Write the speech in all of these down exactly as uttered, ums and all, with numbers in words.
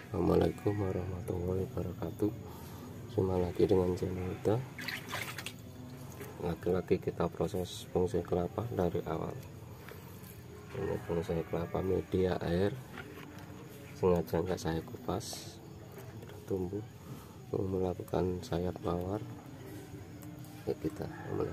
Assalamualaikum warahmatullahi wabarakatuh. Jumpa lagi dengan channel kita. Lagi-lagi kita proses bonsai kelapa dari awal. Ini bonsai kelapa media air, sengaja nggak saya kupas, tumbuh. Mau melakukan sayap mawar, ya kita mulai.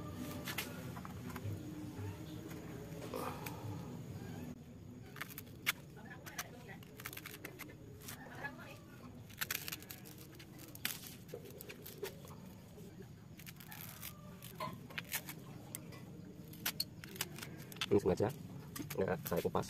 Ini sengaja nggak saya kupas.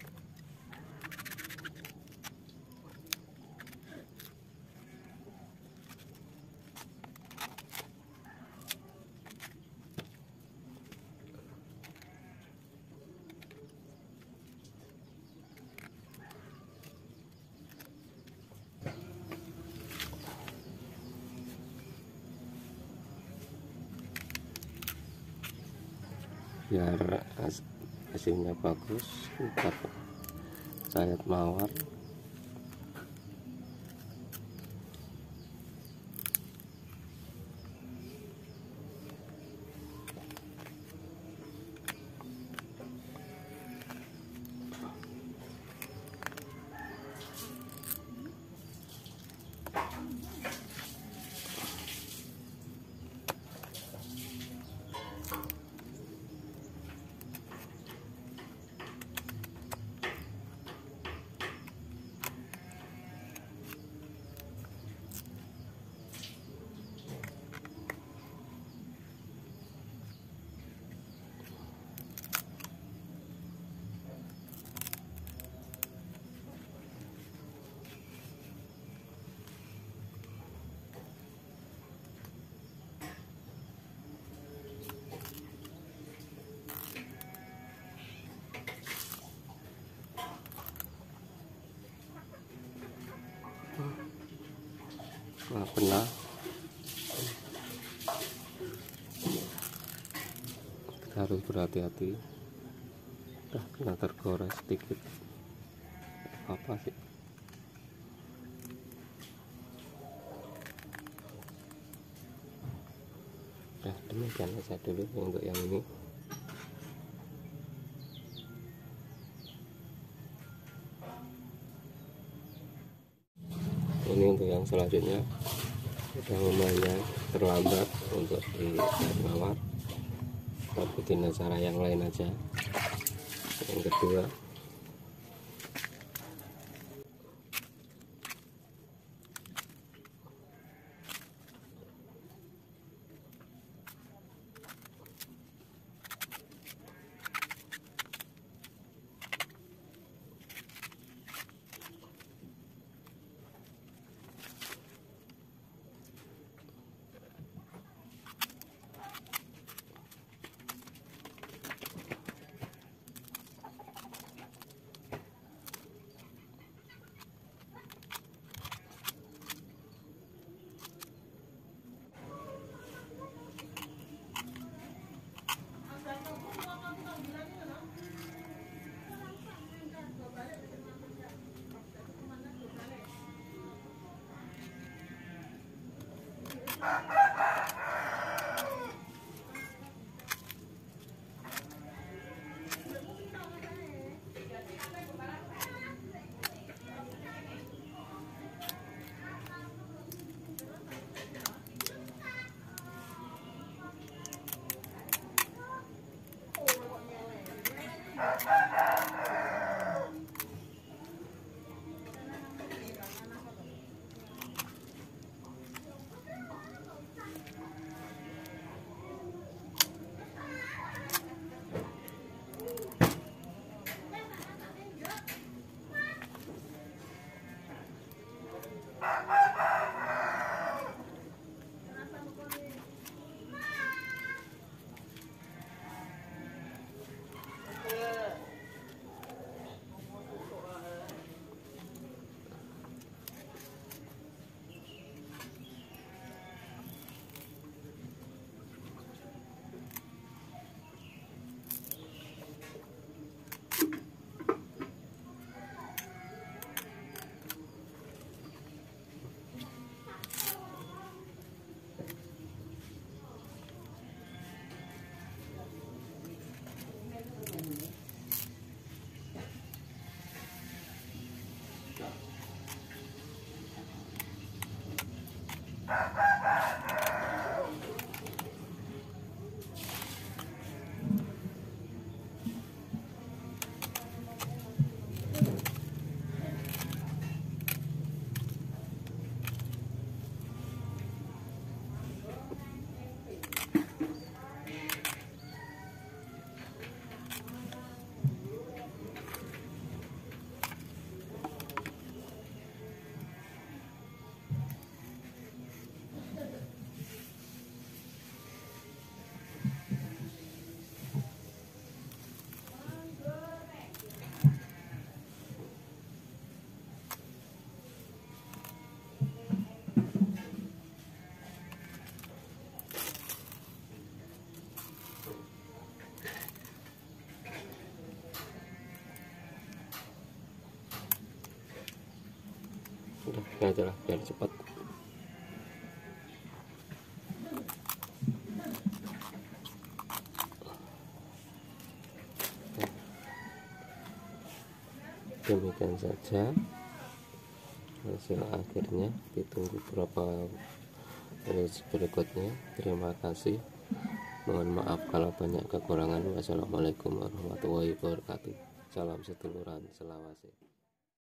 Biar hasilnya bagus, kita sayap mawar. Nah, benar kita harus berhati-hati. Udah kena tergores sedikit, apa sih? Nah, demikian saja dulu untuk yang ini. Ini untuk yang selanjutnya udah lumayan terlambat untuk di mawar, kita bikin cara yang lain aja. Yang kedua, ini aja lah biar cepat. Demikian saja hasil akhirnya, ditunggu beberapa reels berikutnya. Terima kasih, mohon maaf kalau banyak kekurangan. Wassalamualaikum warahmatullahi wabarakatuh. Salam seduluran selawase.